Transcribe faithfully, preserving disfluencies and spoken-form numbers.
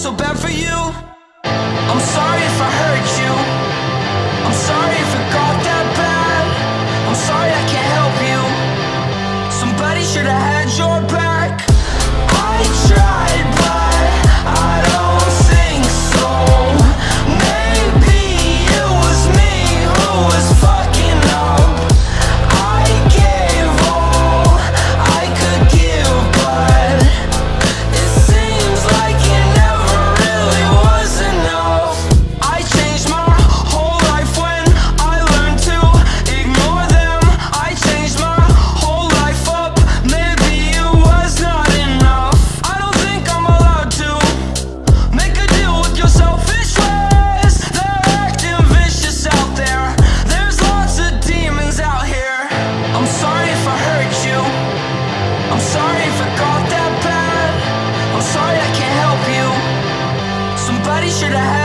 so bad for you. I'm sorry if I hurt you. I'm sorry if it got that bad. I'm sorry I can't help you. Somebody should have had your back. I tried, but I don't think so. Maybe it was me who was fucking up. I gave all I could give, but it seems like it never really was enough. I changed my whole life when I learned to ignore them. I changed my whole life up, maybe it was not enough. I don't think I'm allowed to make a deal with your selfish ways. They're acting vicious out there. There's lots of demons out here. I'm sorry if I hurt you. I'm sorry if it got that bad. I'm sorry I can't help you. Somebody should have had